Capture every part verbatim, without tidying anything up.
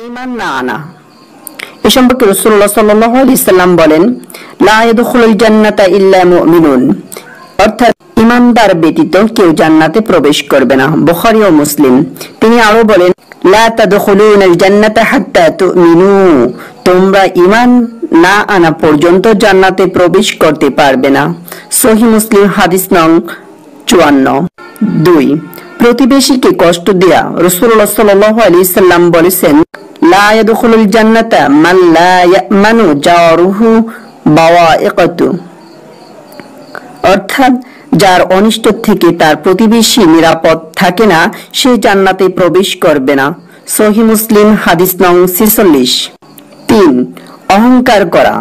ঈমান না আনা। এ সম্পর্কে রাসূলুল্লাহ সাল্লাল্লাহু আলাইহি সাল্লাম বলেন, লা ইয়াদখুলুল জান্নাতা ইল্লা মুমিনুন, অর্থাৎ ঈমানদার ব্যতীত কেউ জান্নাতে প্রবেশ করবে না। বুখারী ও মুসলিম। তিনি আরো বলেন, লা তাদখুলুনাল জান্নাতা হাত্তা তুমিনু, তোমরা ঈমান না আনা পর্যন্ত জান্নাতে প্রবেশ করতে পারবে না। সহিহ মুসলিম হাদিস নং চুয়ান্ন। দুই, প্রতিবেশীকে কষ্ট দেয়া। রাসূলুল্লাহ সাল্লাল্লাহু আলাইহি সাল্লাম বলেছেন, লা ইয়াদখুলুল জান্নাতা মান লা ইয়ামানু জারুহু বাওয়াইকাতু, অর্থাৎ যার অনিষ্ট থেকে তার প্রতিবেশী নিরাপদ থাকে না, সে জান্নাতে প্রবেশ করবে না। সহিহ মুসলিম হাদিস নং ছেচল্লিশ। তিন, অহংকার করা।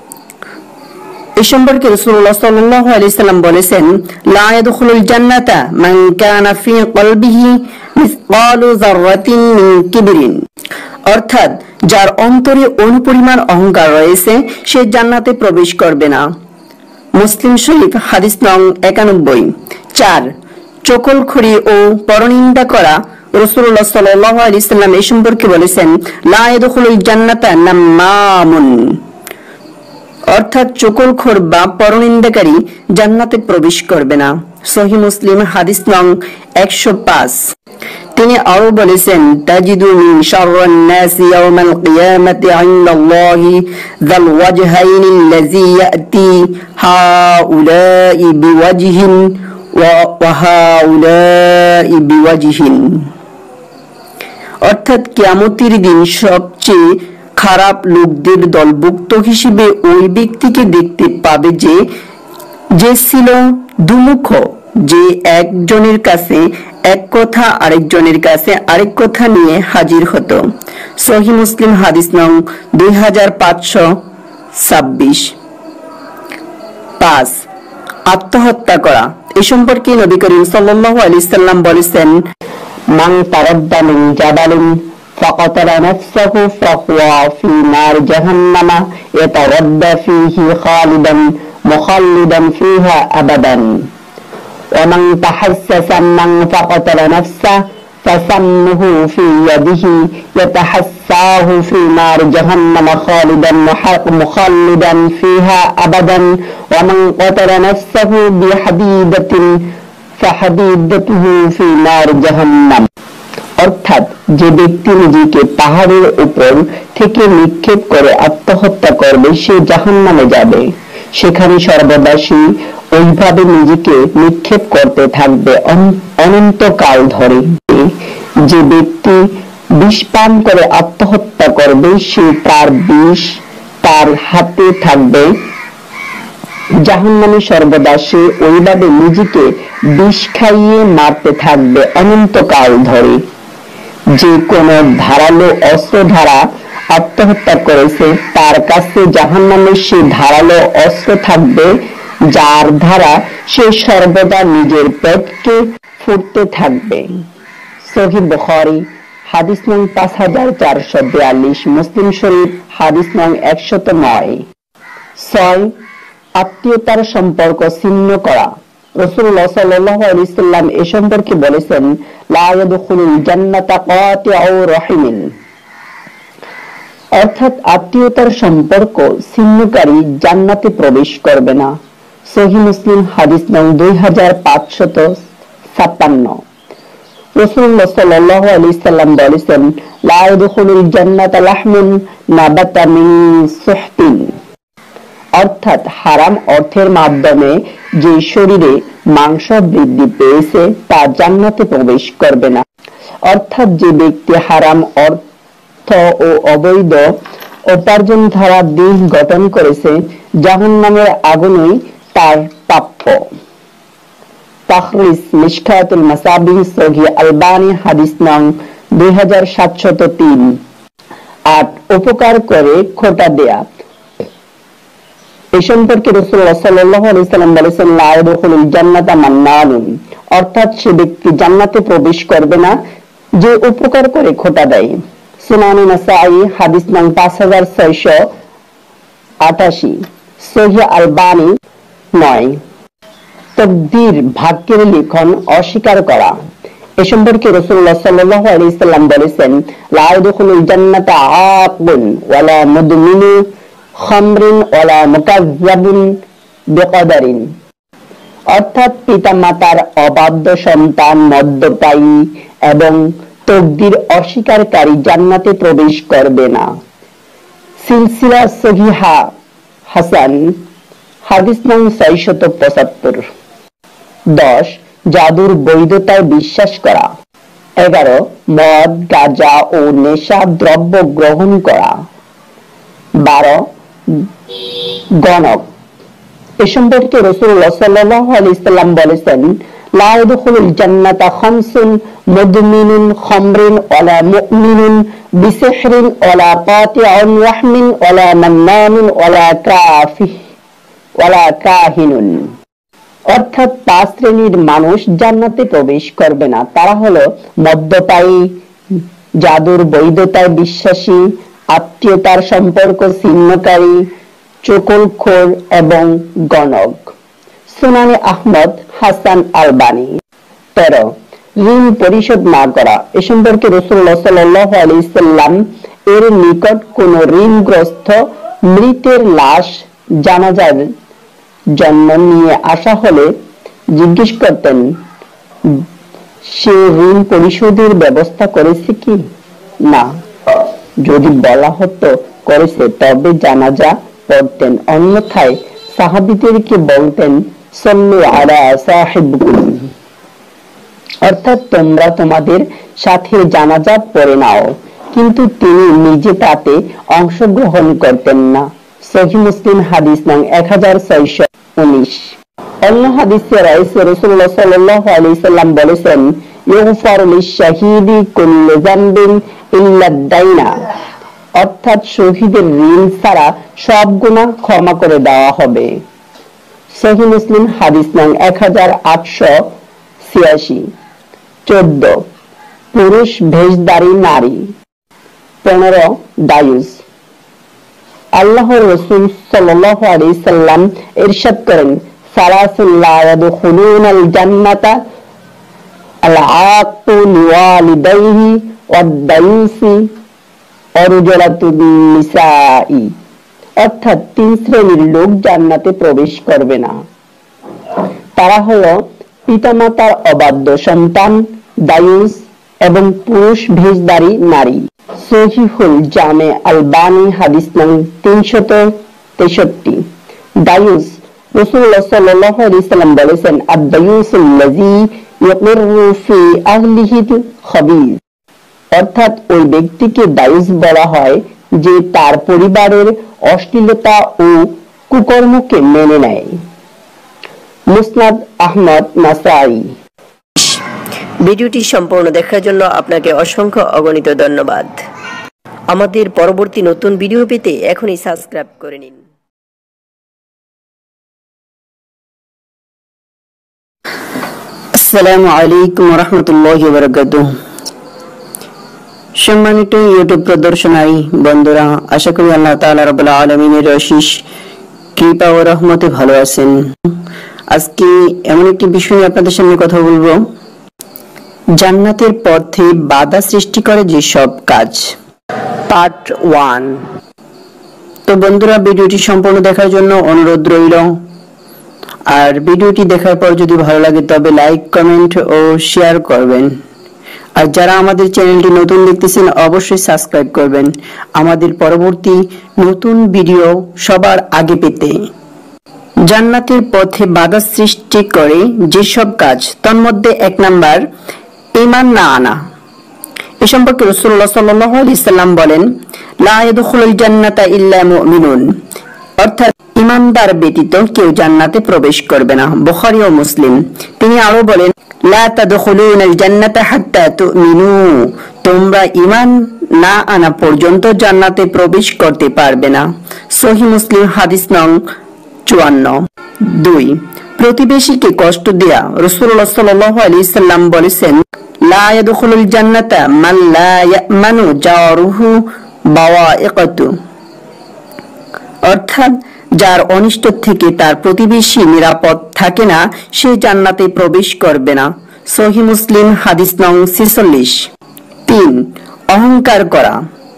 এ সম্পর্কে রাসূলুল্লাহ সাল্লাল্লাহু আলাইহি সাল্লাম বলেছেন, লা ইয়াদখুলুল জান্নাতা মান কানা ফি কলবিহি মিসকালু যাররাতিন মিন কিবরিন, অর্থাৎ যার অন্তরে অনুপরিমাণ অহংকার রয়েছে সে জান্নাতে প্রবেশ করবে না। মুসলিম শরীফ হাদিস নং একানব্বই। চার, চকলখড়ি ও পরনিন্দা করা। রাসূলুল্লাহ সাল্লাল্লাহু আলাইহি সাল্লাম এই সম্পর্কে বলেছেন, লা ইয়াদখুলুল জান্নাতা নাম্মামুন, অর্থাৎ চকলখোর বা পরনিন্দাকারী জান্নাতে প্রবেশ করবে না। সহিহ মুসলিম হাদিস নং একশো পাঁচ। তিনি আরো বলেছেন, তাজিদু মিন শাররিন নাসি ইয়াওমাল কিয়ামাতি ইনদাল্লাহি যাল ওয়াজহাইন আল্লাযী ইয়াতি হাউলাই বিওয়াজহিন ওয়া হাউলাই বিওয়াজহিন, অর্থাৎ কিয়ামতের দিন সবচেয়ে খারাপ লোকদের দলভুক্ত হিসেবে ওই ব্যক্তিকে দেখতে পাবে যে যে ছিল দুমুখ, যে একজনের কাছে এক কথা আরেকজনের কাছে আরেক কথা নিয়ে হাজির হতো। সহিহ মুসলিম হাদিস নং দুই হাজার পাঁচশো ছাব্বিশ। পাঁচ, আত্মহত্যা করা। এ সম্পর্কে নবী করিম সাল্লাল্লাহু আলাইহি সাল্লাম বলেছেন, মান তারাদ্দা মিন জাবালিন ফাকাতালা নাফসাহু ফাহুয়া ফি নার জাহান্নামা ইয়াতারাদ্দা ফিহি খালিদান মুখাল্লিদান ফিহা আবাদান ওয়া মান তাহাসসাসা মান ফাকাতালা নাফসাহু ফাসামহু ফি ইয়াদিহি ইয়াতাহাসসাহু ফি নার জাহান্নামা খালিদান মুখাল্লিদান ফিহা আবাদান ওয়া মান কাতালা নাফসাহু বিহাদিদাতিন ফাহাদিদাতুহু ফি নার জাহান্নাম, অর্থাৎ যে ব্যক্তি নিজেকে পাহাড়ের উপর থেকে নিক্ষেপ করে আত্মহত্যা করবে সে জাহান্নামে যাবে, সেখানে সর্বদা সে ওইভাবে নিজেকে নিক্ষেপ করতে থাকবে অনন্তকাল ধরে। যে ব্যক্তি বিষ পান করে আত্মহত্যা করবে সে তার বিষ তার হাতে থাকবে, জাহান্নামে সর্বদা সে ওইভাবে নিজেকে বিষ খাইয়ে মারতে থাকবে অনন্তকাল ধরে। যে কোনো ধারালো অস্ত্র দ্বারা আত্মহত্যা করেছে তার কাছে জাহান্নামে সে ধারালো অস্ত্র থাকবে, যার দ্বারা সে সর্বদা নিজের পেটকে ফুটতে থাকবে। সহিহ বুখারী হাদিস নং পাঁচ হাজার চারশো বিয়াল্লিশ, মুসলিম শরীফ হাদিস নং একশত নয়। ছয়, আত্মীয়তার সম্পর্ক ছিন্ন করা। রাসূলুল্লাহ সাল্লাল্লাহু আলাইহি সাল্লাম এ সম্পর্কে বলেছেন, লা ইয়াদখুলুল জান্নাতা কাতিউ রাহিমিন, অর্থাৎ আত্মীয়তার সম্পর্ক ছিন্নকারী জান্নাতে প্রবেশ করবে না। সহিহ মুসলিম হাদিস নং দুই হাজার পাঁচশত ছাপ্পান্ন। রাসূলুল্লাহ সাল্লাল্লাহু আলাইহি সাল্লাম বলেছেন, লা ইয়াদখুলুল জান্নাতা লাহমুন নাবাতা মিন সুহতিন, অর্থাৎ হারাম অর্থের মাধ্যমে যে শরীরে মাংস বৃদ্ধি পেয়েছে তা জান্নাতে প্রবেশ করবে না। অর্থাৎ যে ব্যক্তি হারাম অর্থ ও অবৈধ উপার্জন দ্বারা দেহ গঠন করেছে জাহান্নামের আগুনই তার প্রাপ্য। তাখরিজ মিশকাতুল মাসাবিহ সহিহ আলবানী হাদিস নং দুই হাজার সাতশত তিন। আট, উপকার করে খোটা দেয়া। এই সম্পর্কে রাসূলুল্লাহ সাল্লাল্লাহু আলাইহি সাল্লাম বলেছেন, লা ইয়াদখুলুল জান্নাতা মান্নানুন, অর্থাৎ সে ব্যক্তি জান্নাতে প্রবেশ করবে না যে উপকার করে খোটা দেয়। সুনানে নাসাঈ হাদিস নং পাঁচ হাজার ছয়শো আটাশি, সহিহ আলবানী নয়। তাকদীর ভাগ্যের লিখন অস্বীকার করা। এ সম্পর্কে রাসূলুল্লাহ সাল্লাল্লাহু আলাইহি সাল্লাম বলেছেন, লা ইয়াদখুলুল জান্নাতা আকুন ওয়ালা মুদমিনু খামরিন ওয়ালা মুকাজ্জাবুন বিকদারিন। অর্থাৎ পিতামাতার অবাধ্য সন্তান, মদ্যপায়ী এবং তাকদীর অস্বীকারী জান্নাতে প্রবেশ করবে না। সিলসিলা সহিহা হাসান, হাদিস নং ছয়শত পঁচাত্তর। দশ, জাদুর বৈধতায় বিশ্বাস করা। এগারো, মদ, গাঁজা ও নেশা দ্রব্য গ্রহণ করা। বারো, গণক। এ সম্পর্কে রাসূলুল্লাহ সাল্লাল্লাহু আলাইহি সাল্লাম বলেছেন, লা ইয়াদখুলুল জান্নাতা খামসুন মুদমিনুন খামরিন ওয়ালা মুমিনুন বিসিহরিন ওয়ালা কাতিউন রাহমিন ওয়ালা মান্নানুন ওয়ালা কাফিহ ওয়ালা কাহিনুন। অর্থাৎ পাঁচ শ্রেণীর মানুষ জান্নাতে প্রবেশ করবে না। তারা হলো মদ্যপায়ী, জাদুর বৈধতায় বিশ্বাসী, আত্মীয়তার সম্পর্ক ছিন্নকারী, চকলখোর এবং গণক। সুনানে আহমদ, হাসান আলবানী। তেরো, ঋণ পরিশোধ না করা। এ সম্পর্কে রাসূলুল্লাহ সাল্লাল্লাহু আলাইহি সাল্লাম এর নিকট কোন ঋণগ্রস্ত মৃতের লাশ জানাজার জন্য নিয়ে আসা হলে জিজ্ঞেস করতেন, সে ঋণ পরিশোধের ব্যবস্থা করেছে কি না। যদি বলা হতো করেছে, তবে জানাজা পড়তেন, অন্যথায় সাহাবীদেরকে বলতেন, সাল্লু আলা সাহিবিকুম, অর্থাৎ তোমরা তোমাদের সাথে জানাজা পড়ে নাও। কিন্তু তিনি নিজে তাতে অংশগ্রহণ করতেন না। সহিহ মুসলিম, হাদিস নং এক হাজার ছয়শো উনিশ। অন্য হাদিসে রাসূলুল্লাহ সাল্লাল্লাহু আলাইহি সাল্লাম বলেছেন, ইগফারু লিশ-শাহীদি কুল্লু যামবিন ইল্লা দাইনা, অর্থাৎ শহীদের ঋণ ছাড়া সব গুনাহ ক্ষমা করে দেওয়া হবে। সহিহ মুসলিম, হাদিস নং এক হাজার আটশো ছিয়াশি। চোদ্দ, পুরুষ ভেশধারী নারী। পনেরো, দায়ুস। আল্লাহর রাসূল সাল্লাল্লাহু আলাইহি সাল্লাম ইরশাদ করেন, সালাসুল লা ইয়াদখুলুনাল জান্নাতা আল আaqu লিওয়ালিদাইহি ওয়াদ-দায়ুসি ওয়ারজুলাতুন নিসাই, অর্থাৎ তিন শ্রেণীর লোক জান্নাতে প্রবেশ করবে না। তারা হলো পিতামাতার অবাধ্য সন্তান, দায়ুস এবং পুরুষ ভেশধারী নারী। সহিহুল জামে আলবানী, হাদিস নং তিনশত তেষট্টি। দায়ুস, রাসূলুল্লাহ সাল্লাল্লাহু আলাইহি সাল্লাম বলেছেন, আদ-দায়ুসুল্লাযী ইয়াকিরু ফি আহলিহিল খাবীস, অর্থাৎ ওই ব্যক্তিকে দায়ুস বলা হয় যে তার পরিবারের অশ্লীলতা ও কুকর্মকে মেনে নেয়। মুসনাদ আহমদ, নাসাই। ভিডিওটি সম্পূর্ণ দেখার জন্য আপনাকে অসংখ্য অগণিত ধন্যবাদ। আমাদের পরবর্তী নতুন ভিডিও পেতে এখনই সাবস্ক্রাইব করে নিন। আসসালামু আলাইকুম ওয়া রাহমাতুল্লাহি ওয়া বারাকাতুহু। সম্মানিত ইউটিউব প্রদর্শনারী বন্ধুরা, আশা করি আল্লাহ তাআলা রাব্বুল আলামিনের অশেষ কৃপা ও রহমতে ভালো আছেন। আজকে এমন একটি বিষয় নিয়ে আপনাদের সামনে কথা বলবো, জান্নাতের পথে বাধা সৃষ্টি করে যে সব কাজ, পার্ট ওয়ান। তো বন্ধুরা, ভিডিওটি সম্পূর্ণ দেখার জন্য অনুরোধ রইল। আর ভিডিওটি দেখার পর যদি ভালো লাগে তবে লাইক, কমেন্ট ও শেয়ার করবেন। আর যারা আমাদের চ্যানেলটি নতুন দেখতেছেন অবশ্যই সাবস্ক্রাইব করবেন আমাদের পরবর্তী নতুন ভিডিও সবার আগে পেতে। জান্নাতের পথে বাধা সৃষ্টি করে যেসব কাজ, তার মধ্যে এক নাম্বার, ঈমান না আনা। এ সম্পর্কে রাসূলুল্লাহ সাল্লাল্লাহু আলাইহি সাল্লাম বলেন, লা ইয়াদখুলুল জান্নাতা ইল্লা মুমিনুন, অর্থাৎ ঈমানদার ব্যতীত কেউ জান্নাতে প্রবেশ করবে না। বুখারী ও মুসলিম। তিনি আরো বলেন, লা তাদখুলুনাল জান্নাতা হাত্তা তুমিনু, তোমরা ঈমান না আনা পর্যন্ত জান্নাতে প্রবেশ করতে পারবে না। সহিহ মুসলিম, হাদিস নং চুয়ান্ন। দুই, প্রতিবেশীকে কষ্ট দেয়া। রাসূলুল্লাহ সাল্লাল্লাহু আলাইহি সাল্লাম বলেছেন, লা ইয়াদখুলুল জান্নাতা মান লা ইয়ামানু জারুহু বাওয়াইকাতু, অর্থাৎ যার অনিষ্ট থেকে তার প্রতিবেশী নিরাপদ থাকে না, সে জান্নাতে প্রবেশ করবে না। সহিহ মুসলিম হাদিস নং ছেচল্লিশ। তিন, অহংকার করা।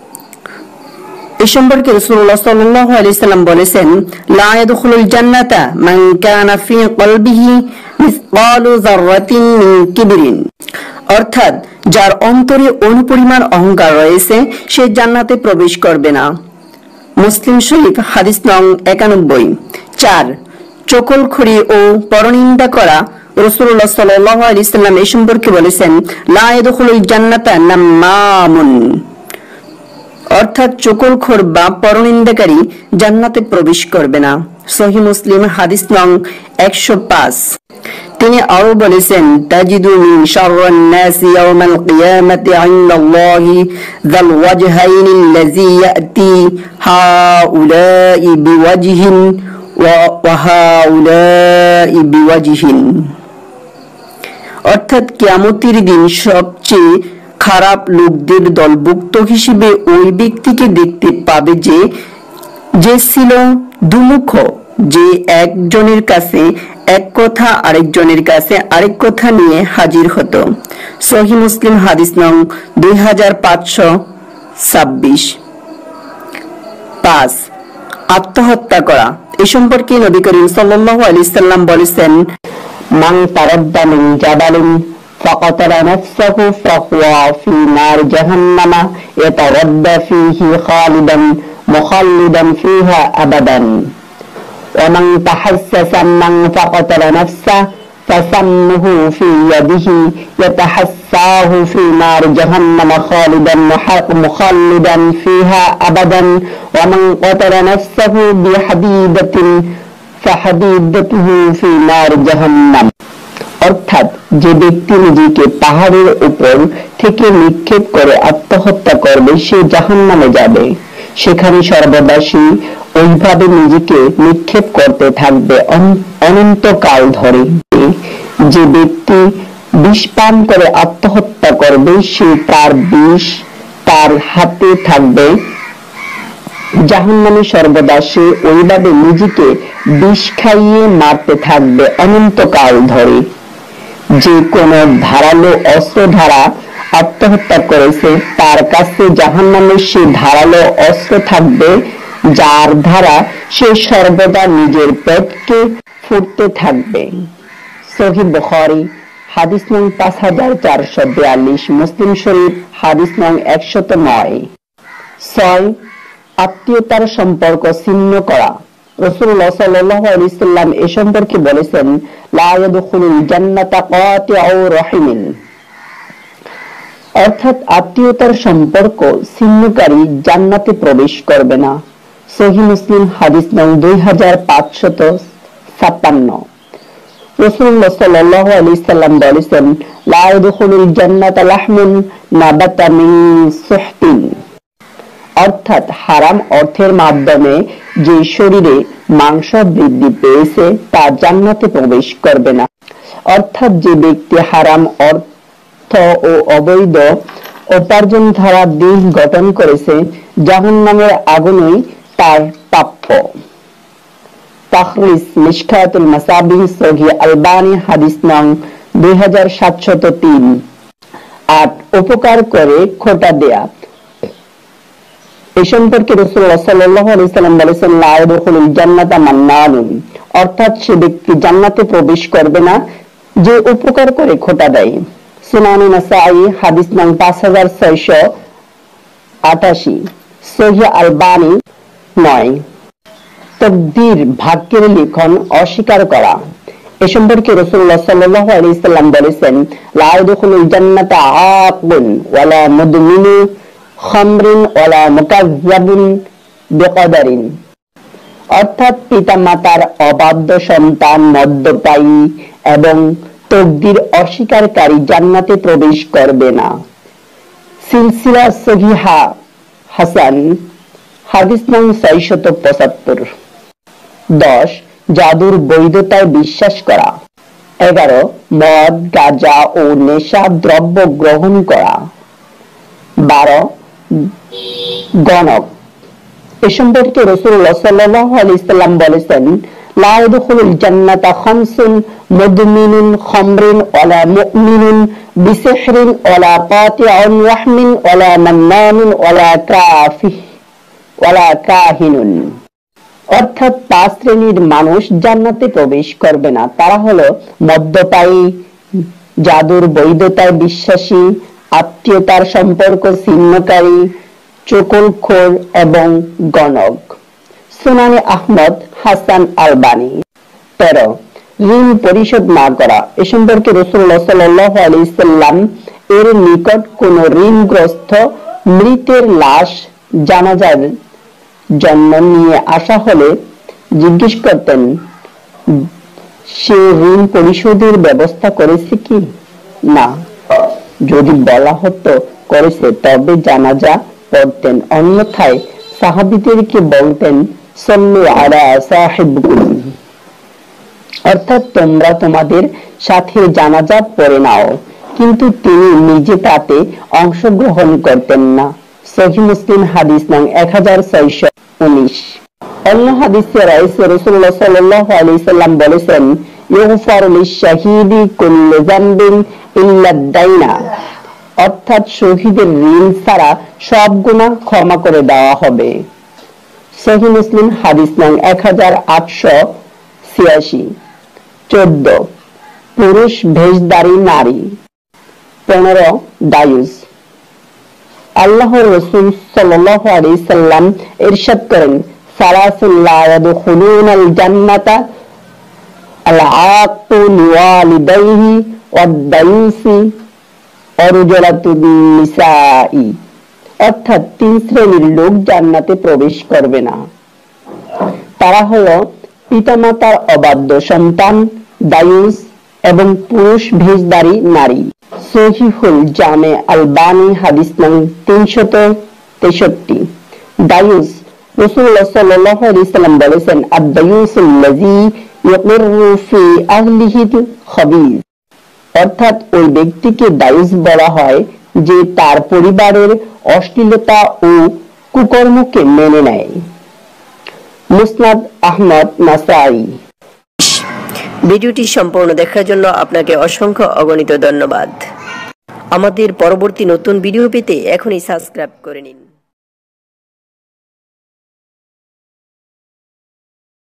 এ সম্পর্কে রাসূলুল্লাহ সাল্লাল্লাহু আলাইহি সাল্লাম বলেছেন, লা ইয়াদখুলুল জান্নাতা মান কানা ফি কলবিহি মিসকালু যাররাতিন মিন কিবরিন। অর্থাৎ যার অন্তরে অনুপরিমাণ অহংকার রয়েছে সে জান্নাতে প্রবেশ করবে না। মুসলিম শরীফ হাদিস নং একানব্বই। চার, চকলখড়ি ও পরনিন্দা করা। রাসূলুল্লাহ সাল্লাল্লাহু আলাইহি সাল্লাম এই সম্পর্কে বলেছেন, লা ইয়াদখুলুল জান্নাতা নাম্মামুন। অর্থাৎ চকলখোর বা পরনিন্দাকারী জান্নাতে প্রবেশ করবে না। সহিহ মুসলিম হাদিস নং একশো পাঁচ। তিনি আরো বলেছেন, তাজিদু মিন শাররিন নাসি ইয়াওমাল কিয়ামাতি ইনদাল্লাহি যাল ওয়াজহাইনি আল্লাযী ইয়াতি হাউলাই বিওয়াজহিন ওয়া হাউলাই বিওয়াজহিন। অর্থাৎ কিয়ামতের দিন সবচেয়ে খারাপ লোকদের দলভুক্ত হিসেবে ওই ব্যক্তিকে দেখতে পাবে যে যে ছিল দুমুখ, যে একজনের কাছে এক কথা আরেকজনের কাছে আরেক কথা নিয়ে হাজির হতো। সহিহ মুসলিম হাদিস নং দুই হাজার পাঁচশো ছাব্বিশ। পাঁচ, আত্মহত্যা করা। এ সম্পর্কে নবী করিম সাল্লাল্লাহু আলাইহি সাল্লাম বলেছেন, মান তারাদ্দা মিন জাবালিন فقتل نفسه فهو في نار جهنم يتردى فيه خالدا مخلدا فيها أبدا ومن تحسس من فقتل نفسه فسمه في يده يتحساه في نار جهنم خالدا مخلدا فيها أبدا ومن قتل نفسه بحديدة فحديدته في نار جهنم। অর্থাৎ যে ব্যক্তি নিজেকে পাহাড়ের উপর থেকে নিক্ষেপ করে আত্মহত্যা করবে সে জাহান্নামে যাবে, সেখানে সর্বদা সে ওইভাবে নিজেকে নিক্ষেপ করতে থাকবে অনন্তকাল ধরে। যে ব্যক্তি বিষ পান করে আত্মহত্যা করবে সে তার বিষ তার হাতে থাকবে, জাহান্নামে সর্বদা সে ওইভাবে নিজেকে বিষ খাইয়ে মারতে থাকবে অনন্তকাল ধরে। যে কোনো ধারালো অস্ত্র দ্বারা আত্মহত্যা করেছে তার কাছে জাহান্নামের সে ধারালো অস্ত্র থাকবে যার দ্বারা সে সর্বদা নিজের পেটকে ফুটতে থাকবে। সহিহ বুখারী হাদিস নং পাঁচ হাজার চারশো বিয়াল্লিশ, মুসলিম শরীফ হাদিস নং একশত নয়। ছয়, আত্মীয়তার সম্পর্ক ছিন্ন করা। রাসূলুল্লাহ সাল্লাল্লাহু আলাইহি সাল্লাম এ সম্পর্কে বলেছেন, লা ইয়াদখুলুল জান্নাতা কাতিউ রাহিমিন। অর্থাৎ আত্মীয়তার সম্পর্ক ছিন্নকারী জান্নাতে প্রবেশ করবে না। সহিহ মুসলিম হাদিস নং দুই হাজার পাঁচশত ছাপ্পান্ন। রাসূলুল্লাহ সাল্লাল্লাহু আলাইহি সাল্লাম বলেছেন, লা ইয়াদখুলুল জান্নাতা লাহমুন নাবাতা মিন সুহতিন। অর্থাৎ হারাম অর্থের মাধ্যমে যে শরীরে মাংস বৃদ্ধি পেয়েছে তা জান্নাতে প্রবেশ করবে না। অর্থাৎ যে ব্যক্তি হারাম অর্থ ও অবৈধ উপার্জন দ্বারা দেহ গঠন করেছে জাহান্নামের আগুনই তার প্রাপ্য। তাখরিজ মিশকাতুল মাসাবিহ সহিহ আলবানী হাদিস নং দুই হাজার সাতশত তিন। আট, উপকার করে খোটা দেয়া। এই সম্পর্কে রাসূলুল্লাহ সাল্লাল্লাহু আলাইহি সাল্লাম বলেছেন, লা ইয়াদখুলুল জান্নাতা মান্নানুন। অর্থাৎ সে ব্যক্তি জান্নাতে প্রবেশ করবে না যে উপকার করে খোটা দেয়। সুনানে নাসাঈ হাদিস নং পাঁচ হাজার ছয়শো আটাশি, সহিহ আলবানী নয়। তাকদীর ভাগ্যের লিখন অস্বীকার করা। এ সম্পর্কে রাসূলুল্লাহ সাল্লাল্লাহু আলাইহি সাল্লাম বলেছেন, লা ইয়াদখুলুল জান্নাতা আকুন ওয়ালা মুদমিনু খামরিন ওয়ালা মুকাজ্জাবুন বিকদারিন। অর্থাৎ পিতামাতার অবাধ্য সন্তান, মদ্যপায়ী এবং তাকদীর অস্বীকারী জান্নাতে প্রবেশ করবে না। সিলসিলা সহিহা হাসান হাদিস নং ছয়শত পঁচাত্তর। দশ, জাদুর বৈধতায় বিশ্বাস করা। এগারো, মদ, গাঁজা ও নেশা দ্রব্য গ্রহণ করা। বারো, গণক। এ সম্পর্কে রাসূলুল্লাহ সাল্লাল্লাহু আলাইহি সাল্লাম বলেছেন, লা ইয়াদখুলুল জান্নাতা খামসুন মুদমিনুন খামরিন ওয়ালা মুমিনুন বিসিহরিন ওয়ালা কাতিউন রাহমিন ওয়ালা মান্নানুন ওয়ালা কাফিহ ওয়ালা কাহিনুন। অর্থাৎ পাঁচ শ্রেণীর মানুষ জান্নাতে প্রবেশ করবে না। তারা হলো মদ্যপায়ী, জাদুর বৈধতায় বিশ্বাসী, আত্মীয়তার সম্পর্ক ছিন্নকারী, চকলখোর এবং গণক। সুনানে আহমদ, হাসান আলবানী। তেরো, ঋণ পরিশোধ না করা। এ সম্পর্কে রাসূলুল্লাহ সাল্লাল্লাহু আলাইহি সাল্লাম এর নিকট কোন ঋণগ্রস্ত মৃতের লাশ জানাজার জন্য নিয়ে আসা হলে জিজ্ঞেস করতেন সে ঋণ পরিশোধের ব্যবস্থা করেছে কি না। যদি বলা হতো করেছে তবে জানাজা পড়তেন, অন্যথায় সাহাবীদেরকে বলতেন সাল্লু আলা সাহিবিকুম, অর্থাৎ তোমরা তোমাদের সাথে জানাজা পড়ে নাও, কিন্তু তিনি নিজে তাতে অংশগ্রহণ করতেন না। সহিহ মুসলিম হাদিস নং এক হাজার ছয়শ উনিশ। অন্য হাদিসে রাসূলুল্লাহ সাল্লাল্লাহু আলাইহি সাল্লাম বলেছেন ইগফারু লিশ-শাহীদি কুল্লু যামবিন ইল্লা দাইনা, অর্থাৎ শহীদের ঋণ ছাড়া সব গুনাহ ক্ষমা করে দেওয়া হবে। সহিহ মুসলিম হাদিস নং এক হাজার আটশো ছিয়াশি। চোদ্দ, পুরুষ ভেশধারী নারী। পনেরো, দায়ুস। আল্লাহর রাসূল সাল্লাল্লাহু আলাইহি সাল্লাম ইরশাদ করেন সালাসুল লা ইয়াদখুলুনাল জান্নাতা আল আaqu লিওয়ালিদাইহি ওয়াদ দায়ুসি ওয়ারজুলাতুন নিসাই, অর্থাৎ তিন শ্রেণীর লোক জান্নাতে প্রবেশ করবে না। তারা হলো পিতামাতার অবাধ্য সন্তান, দায়ুস এবং পুরুষ ভেশধারী নারী। সহিহুল জামে আলবানী হাদিস নং তিনশত তেষট্টি। দায়ুস, রাসূলুল্লাহ সাল্লাল্লাহু আলাইহি সাল্লাম বলেছেন আদ-দায়ুসুল্লাযী ইয়াকিরু ফি আহলিহিল খাবীস, অর্থাৎ ওই ব্যক্তিকে দায়ুস বলা হয় যে তার পরিবারের অশ্লীলতা ও কুকর্মকে মেনে নেয়। মুসনাদ আহমদ, নাসাই। ভিডিওটি সম্পূর্ণ দেখার জন্য আপনাকে অসংখ্য অগণিত ধন্যবাদ। আমাদের পরবর্তী নতুন ভিডিও পেতে এখনই সাবস্ক্রাইব করে নিন।